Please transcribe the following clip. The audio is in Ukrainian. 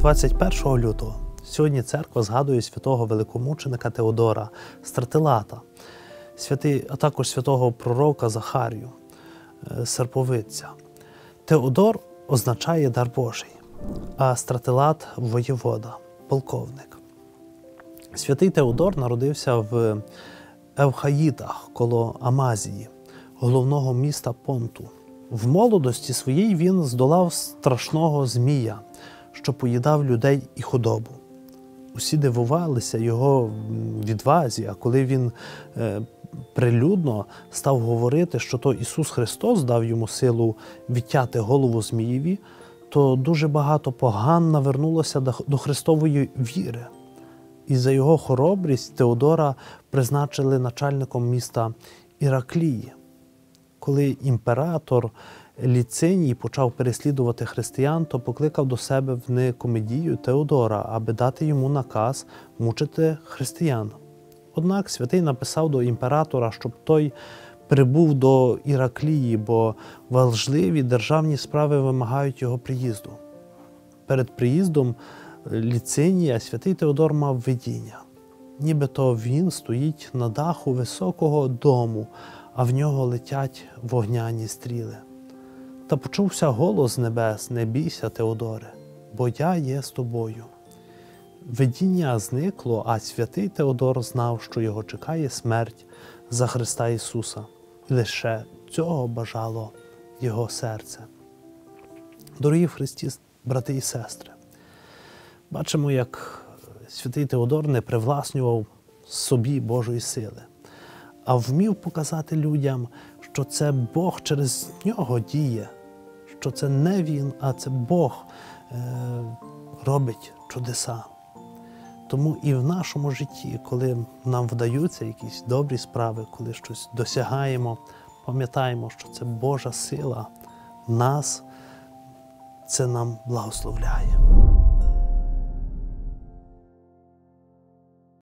21 лютого сьогодні церква згадує святого великомученика Теодора Стратилата, а також святого пророка Захарію, серповидця. Теодор означає дар Божий, а Стратилат – воєвода, полковник. Святий Теодор народився в Евхаїдах коло Амазії, головного міста Понту. В молодості своїй він здолав страшного змія, що поїдав людей і худобу. Усі дивувалися його відвазі, а коли він прилюдно став говорити, що то Ісус Христос дав йому силу відтяти голову змієві, то дуже багато поган навернулося до Христової віри. І за його хоробрість Теодора призначили начальником міста Іраклії. Коли імператор Ліциній почав переслідувати християн, то покликав до себе в Никомедію Теодора, аби дати йому наказ мучити християн. Однак святий написав до імператора, щоб той прибув до Іраклії, бо важливі державні справи вимагають його приїзду. Перед приїздом Ліцинія святий Теодор мав видіння. Нібито він стоїть на даху високого дому, а в нього летять вогняні стріли. Та почувся голос з небес: «Не бійся, Теодоре, бо я є з тобою». Видіння зникло, а святий Теодор знав, що його чекає смерть за Христа Ісуса. І лише цього бажало його серце. Дорогі в Христі, брати і сестри, бачимо, як святий Теодор не привласнював собі Божої сили, а вмів показати людям, що це Бог через нього діє, що це не він, а це Бог робить чудеса. Тому і в нашому житті, коли нам вдаються якісь добрі справи, коли щось досягаємо, пам'ятаємо, що це Божа сила нас, це нам благословляє.